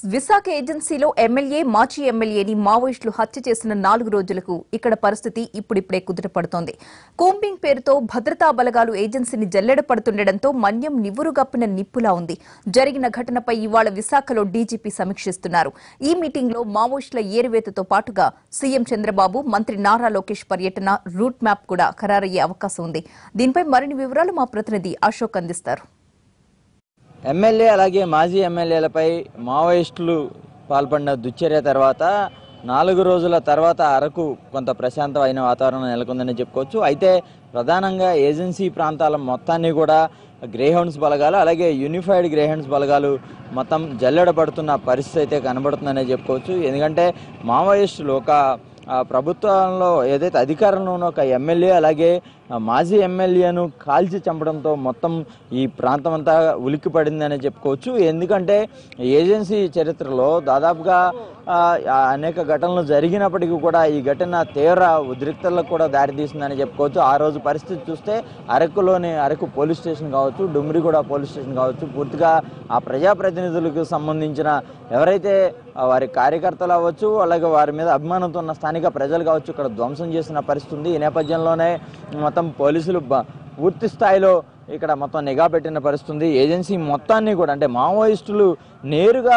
విశాఖ ఏజెన్సీలో ఎమ్మెల్యే మాజీ ఎమ్మెల్యేని మావోయిస్టులు హత్య చేసిన 4 రోజులకు ఇక్కడ పరిస్థితి ఇప్పుడిప్పుడే కుదుటపడుతోంది. కూంబింగ్ పేరుతో భద్రతా బలగాలు ఏజెన్సీని జల్లెడపడుతుండటంతో మన్యం నివురుగప్పిన నిప్పులా ఉంది. జరిగిన ఘటనపై ఇవాళ విశాఖలో డీజీపీ సమీక్షిస్తున్నారు. ఈ మీటింగ్లో మావోయిస్టుల ఏరివేతతో పాటుగా సీఎం చంద్రబాబు, మంత్రి నారా లోకేష్ పర్యటన రూట్ మ్యాప్ కూడా ఖరారయ్యే అవకాశం ఉంది. దీనిపై మరిన్ని వివరాలు మా ప్రతినిధి అశోక్ అందిస్తారు. ఎమ్మెల్యే అలాగే మాజీ ఎమ్మెల్యేలపై మావోయిస్టులు పాల్పడిన దుశ్చర్య తర్వాత 4 రోజుల తర్వాత అరకు కొంత ప్రశాంతమైన వాతావరణం నెలకొందని చెప్పుకోవచ్చు. అయితే ప్రధానంగా ఏజెన్సీ ప్రాంతాల మొత్తాన్ని కూడా గ్రేహౌండ్స్ బలగాలు అలాగే యూనిఫైడ్ గ్రేహౌండ్స్ బలగాలు మొత్తం జల్లెడపడుతున్న పరిస్థితి అయితే కనబడుతుందనే చెప్పుకోవచ్చు. ఎందుకంటే మావోయిస్టులు ఒక ప్రభుత్వంలో ఏదైతే అధికారంలో ఉన్న ఒక ఎమ్మెల్యే అలాగే మాజీ ఎమ్మెల్యేను కాల్చి చంపడంతో మొత్తం ఈ ప్రాంతం అంతా ఉలిక్కి పడిందని చెప్పుకోవచ్చు. ఎందుకంటే ఏజెన్సీ చరిత్రలో దాదాపుగా అనేక ఘటనలు జరిగినప్పటికీ కూడా ఈ ఘటన తీవ్ర ఉద్రిక్తలకు కూడా దారితీసిందని చెప్పుకోవచ్చు. ఆ రోజు పరిస్థితి చూస్తే అరకు పోలీస్ స్టేషన్ కావచ్చు, డుమ్రిగూడ పోలీస్ స్టేషన్ కావచ్చు, పూర్తిగా ఆ ప్రజాప్రతినిధులకు సంబంధించిన ఎవరైతే వారి కార్యకర్తలు అవ్వచ్చు అలాగే వారి మీద అభిమానంతో ఉన్న స్థానిక ప్రజలు కావచ్చు ఇక్కడ ధ్వంసం చేసిన పరిస్థితి ఉంది. ఈ నేపథ్యంలోనే మొత్తం పోలీసులు పూర్తి స్థాయిలో ఇక్కడ మొత్తం నిఘా పెట్టిన పరిస్థితి. ఏజెన్సీ మొత్తాన్ని కూడా అంటే మావోయిస్టులు నేరుగా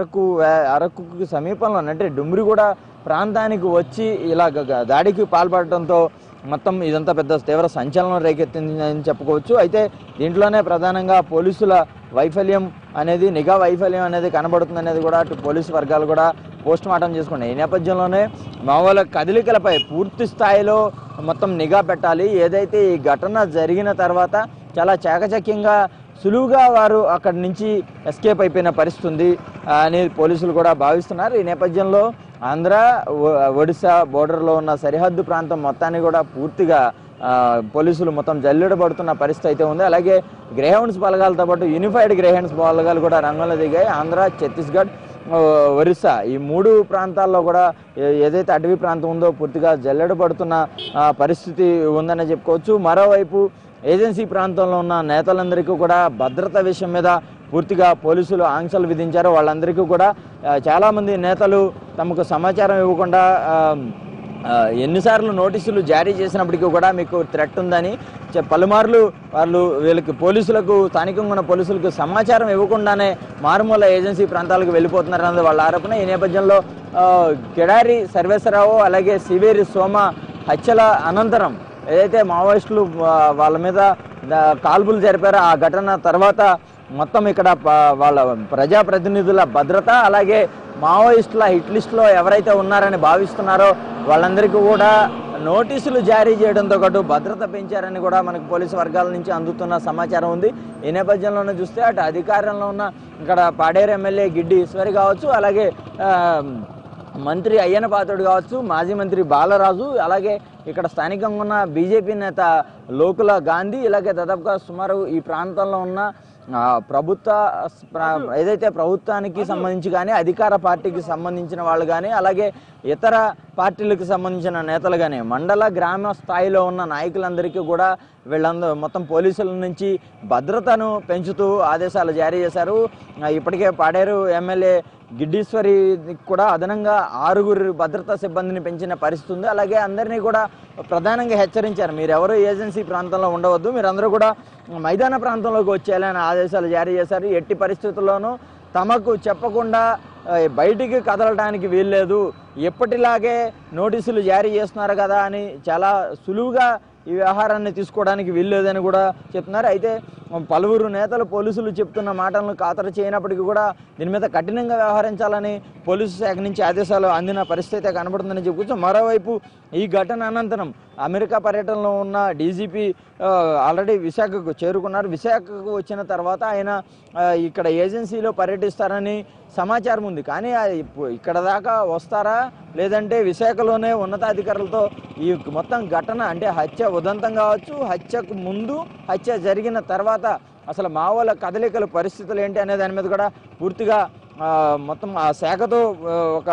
అరకుకి సమీపంలో అంటే డుమ్రిగూడ ప్రాంతానికి వచ్చి ఇలా దాడికి పాల్పడటంతో మొత్తం ఇదంతా పెద్ద తీవ్ర సంచలనం రేకెత్తిందని చెప్పుకోవచ్చు. అయితే దీంట్లోనే ప్రధానంగా పోలీసుల వైఫల్యం అనేది నిఘా వైఫల్యం అనేది కనబడుతుంది అనేది కూడా అటు పోలీసు వర్గాలు కూడా పోస్ట్ మార్టం చేసుకున్నాయి. ఈ నేపథ్యంలోనే మావోల కదలికలపై పూర్తి స్థాయిలో మొత్తం నిఘా పెట్టాలి. ఏదైతే ఈ ఘటన జరిగిన తర్వాత చాలా చాకచక్యంగా సులువుగా వారు అక్కడి నుంచి ఎస్కేప్ అయిపోయిన పరిస్థితి అని పోలీసులు కూడా భావిస్తున్నారు. ఈ నేపథ్యంలో ఆంధ్ర-ఒడిశా బోర్డర్లో ఉన్న సరిహద్దు ప్రాంతం మొత్తాన్ని కూడా పూర్తిగా పోలీసులు మొత్తం జల్లెడబడుతున్న పరిస్థితి అయితే ఉంది. అలాగే గ్రేహౌండ్స్ బలగాలతో పాటు యూనిఫైడ్ గ్రేహౌండ్స్ బలగాలు కూడా రంగంలో దిగాయి. ఆంధ్ర, ఛత్తీస్గఢ్, ఒరిస్సా ఈ 3 ప్రాంతాల్లో కూడా ఏదైతే అటవీ ప్రాంతం ఉందో పూర్తిగా జల్లెడబడుతున్న పరిస్థితి ఉందని చెప్పుకోవచ్చు. మరోవైపు ఏజెన్సీ ప్రాంతంలో ఉన్న నేతలందరికీ కూడా భద్రత విషయం మీద పూర్తిగా పోలీసులు ఆంక్షలు విధించారు. వాళ్ళందరికీ కూడా చాలామంది నేతలు తమకు సమాచారం ఇవ్వకుండా ఎన్నిసార్లు నోటీసులు జారీ చేసినప్పటికీ కూడా మీకు థ్రెట్ ఉందని పలుమార్లు వీళ్ళకి పోలీసులకు స్థానికంగా ఉన్న పోలీసులకు సమాచారం ఇవ్వకుండానే మారుమూల ఏజెన్సీ ప్రాంతాలకు వెళ్ళిపోతున్నారన్నది వాళ్ళ ఆరోపణ. ఈ నేపథ్యంలో కిడారి సర్వేశ్వరరావు అలాగే సివేరి సోమ హత్యల అనంతరం ఏదైతే మావోయిస్టులు వాళ్ళ మీద కాల్పులు జరిపారో ఆ ఘటన తర్వాత మొత్తం ఇక్కడ వాళ్ళ ప్రజాప్రతినిధుల భద్రత అలాగే మావోయిస్టుల హిట్ లిస్టులో ఎవరైతే ఉన్నారని భావిస్తున్నారో వాళ్ళందరికీ కూడా నోటీసులు జారీ చేయడంతో పాటు భద్రత పెంచారని కూడా మనకు పోలీసు వర్గాల నుంచి అందుతున్న సమాచారం ఉంది. ఈ నేపథ్యంలోనే చూస్తే అటు అధికారంలో ఉన్న ఇక్కడ పాడేరు ఎమ్మెల్యే గిడ్డి ఈశ్వరి కావచ్చు, అలాగే మంత్రి అయ్యన పాత్రుడు కావచ్చు, మాజీ మంత్రి బాలరాజు, అలాగే ఇక్కడ స్థానికంగా ఉన్న బీజేపీ నేత లోకుల గాంధీ, ఇలాగే దాదాపుగా సుమారు ఈ ప్రాంతంలో ఉన్న ఏదైతే ప్రభుత్వానికి సంబంధించి కానీ అధికార పార్టీకి సంబంధించిన వాళ్ళు కానీ అలాగే ఇతర పార్టీలకు సంబంధించిన నేతలు కానీ మండల గ్రామ స్థాయిలో ఉన్న నాయకులందరికీ కూడా వీళ్ళందరూ మొత్తం పోలీసుల నుంచి భద్రతను పెంచుతూ ఆదేశాలు జారీ చేశారు. ఇప్పటికే పాడేరు ఎమ్మెల్యే గిడ్డీశ్వరి కూడా అదనంగా 6 భద్రతా సిబ్బందిని పెంచిన పరిస్థితి ఉంది. అలాగే అందరినీ కూడా ప్రధానంగా హెచ్చరించారు, మీరెవరూ ఏజెన్సీ ప్రాంతంలో ఉండవద్దు, మీరందరూ కూడా మైదాన ప్రాంతంలోకి వచ్చేయాలని ఆదేశాలు జారీ చేశారు. ఎట్టి పరిస్థితుల్లోనూ తమకు చెప్పకుండా బయటికి కదలడానికి వీల్లేదు, ఎప్పటిలాగే నోటీసులు జారీ చేస్తున్నారు కదా అని చాలా సులువుగా ఈ వ్యవహారాన్ని తీసుకోవడానికి వీల్లేదని కూడా చెప్తున్నారు. అయితే పలువురు నేతలు పోలీసులు చెప్తున్న మాటలను ఖాతరు చేయనప్పటికీ కూడా దీని మీద కఠినంగా వ్యవహరించాలని పోలీసు శాఖ నుంచి ఆదేశాలు అందిన పరిస్థితి కనబడుతుందని చెప్పుకోవచ్చు. మరోవైపు ఈ ఘటన అనంతరం అమెరికా పర్యటనలో ఉన్న డీజీపీ ఆల్రెడీ విశాఖకు చేరుకున్నారు. విశాఖకు వచ్చిన తర్వాత ఆయన ఇక్కడ ఏజెన్సీలో పర్యటిస్తారని సమాచారం ఉంది. కానీ ఇక్కడ దాకా వస్తారా లేదంటే విశాఖలోనే ఉన్నతాధికారులతో ఈ మొత్తం ఘటన అంటే హత్య ఉదంతం కావచ్చు, హత్యకు ముందు హత్య జరిగిన తర్వాత అసలు మావోల కదలికల పరిస్థితులు ఏంటి అనే దాని మీద కూడా పూర్తిగా మొత్తం ఆ శాఖతో ఒక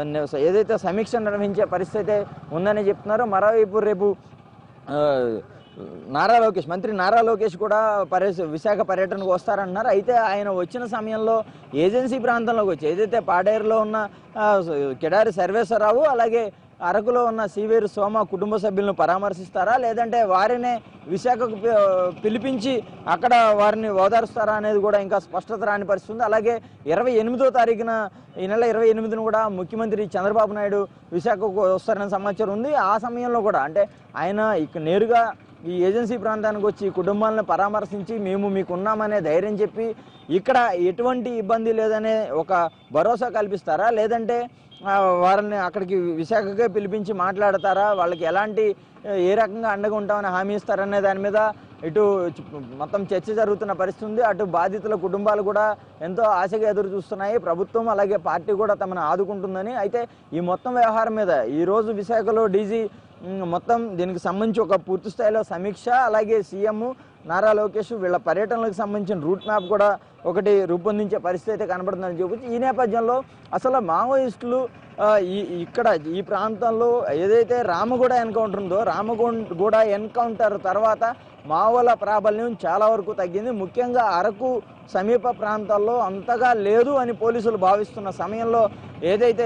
ఏదైతే సమీక్ష నిర్వహించే పరిస్థితి ఉందని చెప్తున్నారో. మరోవైపు రేపు మంత్రి నారా లోకేష్ కూడా విశాఖ పర్యటనకు వస్తారన్నారు. అయితే ఆయన వచ్చిన సమయంలో ఏజెన్సీ ప్రాంతంలోకి వచ్చి ఏదైతే పాడేరులో ఉన్న కిడారి సర్వేశ్వరరావు అలాగే అరకులో ఉన్న సీవేరు సోమ కుటుంబ సభ్యులను పరామర్శిస్తారా, లేదంటే వారినే విశాఖకు పిలిపించి అక్కడ వారిని ఓదారుస్తారా అనేది కూడా ఇంకా స్పష్టత రాని పరిస్థితుంది. అలాగే 28వ తారీఖున ఈ నెల 28న కూడా ముఖ్యమంత్రి చంద్రబాబు నాయుడు విశాఖకు వస్తారనే సమాచారం ఉంది. ఆ సమయంలో కూడా అంటే ఆయన ఇక్కడ నేరుగా ఈ ఏజెన్సీ ప్రాంతానికి వచ్చి కుటుంబాలను పరామర్శించి మేము మీకున్నామనే ధైర్యం చెప్పి ఇక్కడ ఎటువంటి ఇబ్బంది లేదనే ఒక భరోసా కల్పిస్తారా, లేదంటే వారిని అక్కడికి విశాఖకే పిలిపించి మాట్లాడతారా, వాళ్ళకి ఎలాంటి ఏ రకంగా అండగా ఉంటామని హామీ ఇస్తారనే దాని మీద ఇటు మొత్తం చర్చ జరుగుతున్న పరిస్థితి ఉంది. అటు బాధితుల కుటుంబాలు కూడా ఎంతో ఆశగా ఎదురు చూస్తున్నాయి. ప్రభుత్వం అలాగే పార్టీ కూడా తమను ఆదుకుంటుందని. అయితే ఈ మొత్తం వ్యవహారం మీద ఈరోజు విశాఖలో డీజీ మొత్తం దీనికి సంబంధించి ఒక పూర్తి స్థాయిలో సమీక్ష, అలాగే సీఎం నారా లోకేష్ వీళ్ళ పర్యటనలకు సంబంధించిన రూట్ మ్యాప్ కూడా ఒకటి రూపొందించే పరిస్థితి అయితే కనబడుతుందని చెప్పొచ్చు. ఈ నేపథ్యంలో అసలు మావోయిస్టులు ఇక్కడ ఈ ప్రాంతంలో ఏదైతే రామగూడ ఎన్కౌంటర్ ఉందో రామగూడ ఎన్కౌంటర్ తర్వాత మావోల ప్రాబల్యం చాలా వరకు తగ్గింది. ముఖ్యంగా అరకు సమీప ప్రాంతాల్లో అంతగా లేదు అని పోలీసులు భావిస్తున్న సమయంలో ఏదైతే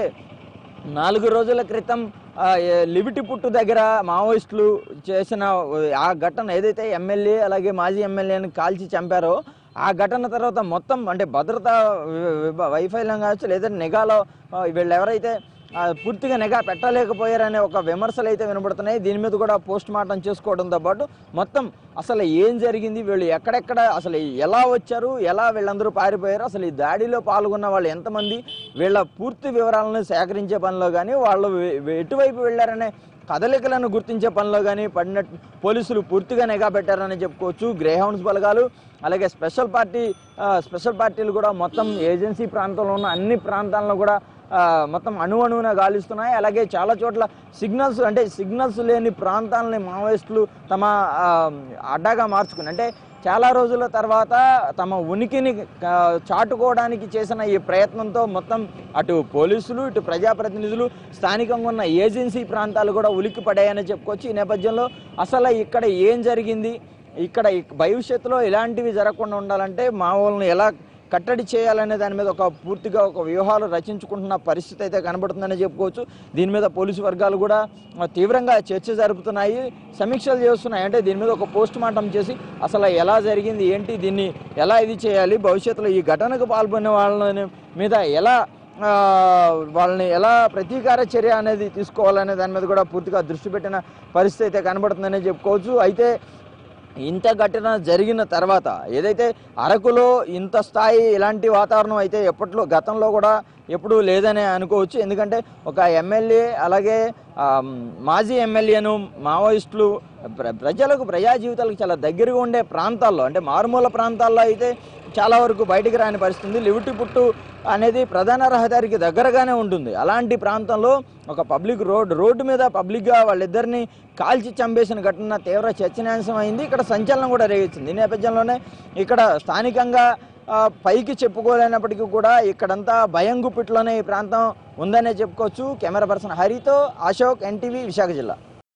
4 రోజుల క్రితం లిబిటీ పుట్టు దగ్గర మావోయిస్టులు చేసిన ఆ ఘటన ఏదైతే ఎమ్మెల్యే అలాగే మాజీ ఎమ్మెల్యేని కాల్చి చంపారో ఆ ఘటన తర్వాత మొత్తం అంటే భద్రతా వైఫల్యం కావచ్చు, లేదంటే నిఘాలో వీళ్ళు ఎవరైతే పూర్తిగా నిఘా పెట్టలేకపోయారనే ఒక విమర్శలు అయితే వినబడుతున్నాయి. దీని మీద కూడా పోస్ట్ మార్టం చేసుకోవడంతో పాటు మొత్తం అసలు ఏం జరిగింది, వీళ్ళు ఎక్కడెక్కడ అసలు ఎలా వచ్చారు, ఎలా వీళ్ళందరూ పారిపోయారు, అసలు ఈ దాడిలో పాల్గొన్న వాళ్ళు ఎంతమంది, వీళ్ళ పూర్తి వివరాలను సేకరించే పనిలో కానీ వాళ్ళు ఎటువైపు వెళ్ళారనే కదలికలను గుర్తించే పనిలో కానీ పోలీసులు పూర్తిగా నిఘా పెట్టారని చెప్పుకోవచ్చు. గ్రేహౌండ్స్ బలగాలు అలాగే స్పెషల్ పార్టీలు కూడా మొత్తం ఏజెన్సీ ప్రాంతంలో ఉన్న అన్ని ప్రాంతాలను కూడా మొత్తం అణువున గాలిస్తున్నాయి. అలాగే చాలా చోట్ల సిగ్నల్స్ లేని ప్రాంతాలని మావోయిస్టులు తమ అడ్డాగా మార్చుకుని అంటే చాలా రోజుల తర్వాత తమ ఉనికిని చాటుకోవడానికి చేసిన ఈ ప్రయత్నంతో మొత్తం అటు పోలీసులు ఇటు ప్రజాప్రతినిధులు స్థానికంగా ఉన్న ఏజెన్సీ ప్రాంతాలు కూడా ఉలిక్కి పడాయని చెప్పుకోవచ్చు. ఈ నేపథ్యంలో అసలు ఇక్కడ ఏం జరిగింది, ఇక్కడ భవిష్యత్తులో ఇలాంటివి జరగకుండా ఉండాలంటే మావోలను ఎలా కట్టడి చేయాలనే దాని మీద పూర్తిగా ఒక వ్యూహాలు రచించుకుంటున్న పరిస్థితి అయితే కనబడుతుందని చెప్పుకోవచ్చు. దీని మీద పోలీసు వర్గాలు కూడా తీవ్రంగా చర్చ జరుపుతున్నాయి, సమీక్షలు చేస్తున్నాయి. అంటే దీని మీద ఒక పోస్ట్ మార్టం చేసి అసలు ఎలా జరిగింది ఏంటి, దీన్ని ఎలా ఇది చేయాలి, భవిష్యత్తులో ఈ ఘటనకు పాల్గొనే వాళ్ళని మీద వాళ్ళని ఎలా ప్రతీకార చర్య అనేది తీసుకోవాలనే దాని మీద కూడా పూర్తిగా దృష్టి పెట్టిన పరిస్థితి అయితే కనబడుతుందని చెప్పుకోవచ్చు. అయితే ఇంత ఘటన జరిగిన తర్వాత ఏదైతే అరకులో ఇంత స్థాయి ఇలాంటి వాతావరణం అయితే గతంలో కూడా ఎప్పుడూ లేదని అనుకోవచ్చు. ఎందుకంటే ఒక ఎమ్మెల్యే అలాగే మాజీ ఎమ్మెల్యేను మావోయిస్టులు ప్రజా జీవితాలకు చాలా దగ్గరగా ఉండే ప్రాంతాల్లో అంటే మారుమూల ప్రాంతాల్లో అయితే చాలా వరకు బయటికి రాని పరిస్థితి. లిబిటీ పుట్టు అనేది ప్రధాన రహదారికి దగ్గరగానే ఉంటుంది. అలాంటి ప్రాంతంలో ఒక పబ్లిక్ రోడ్డు మీద పబ్లిక్గా వాళ్ళిద్దరిని కాల్చి చంపేసిన ఘటన తీవ్ర చర్చనీయాంశం అయింది. ఇక్కడ సంచలనం కూడా రేగింది. ఈ నేపథ్యంలోనే ఇక్కడ స్థానికంగా పైకి చెప్పుకోలేనప్పటికీ కూడా ఇక్కడంతా భయం గుప్పిట్లోనే ఈ ప్రాంతం ఉందనే చెప్పుకోవచ్చు. కెమెరా పర్సన్ హరితో అశోక్, NTV విశాఖ జిల్లా.